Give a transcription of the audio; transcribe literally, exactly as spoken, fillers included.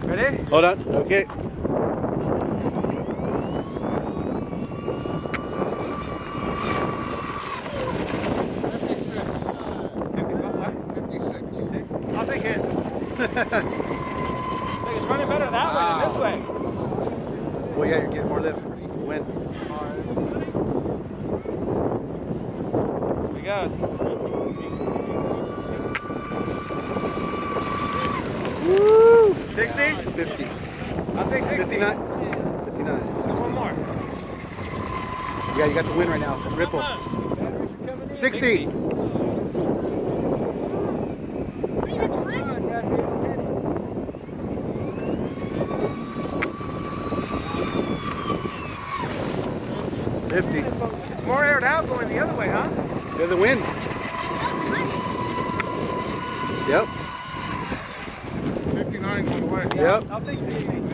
Ready? Hold on. Okay. fifty-six. I'll take it. I think it's running better that wow. way than this way. Well, yeah, you're getting more lift. Wind. Here he goes. Woo! sixty? fifty. I'll take sixty. fifty-nine. fifty-nine. So one more. Yeah, you got the wind right now. Ripple. sixty. fifty. It's more aired out going the other way, huh? There's the wind. Yep. fifty-nine going away. Yep. I'll take sixty.